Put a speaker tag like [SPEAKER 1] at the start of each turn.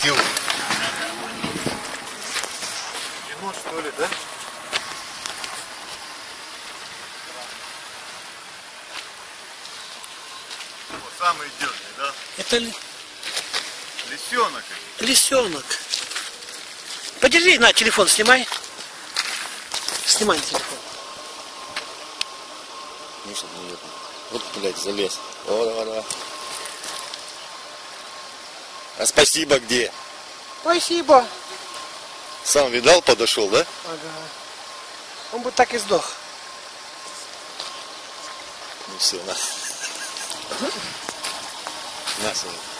[SPEAKER 1] Тю. Енот, что ли, да? Вот, самый идеальный, да?
[SPEAKER 2] Это
[SPEAKER 1] Лисенок.
[SPEAKER 2] лисенок. Подержи, на, телефон снимай. Снимай на телефон.
[SPEAKER 3] Ну, чтобы не видно. Вот, блядь, залез. О, давай, давай. А спасибо где?
[SPEAKER 2] Спасибо.
[SPEAKER 3] Сам видал, подошел, да?
[SPEAKER 2] Ага. Он бы так и сдох.
[SPEAKER 3] Ну все, на. На, свой.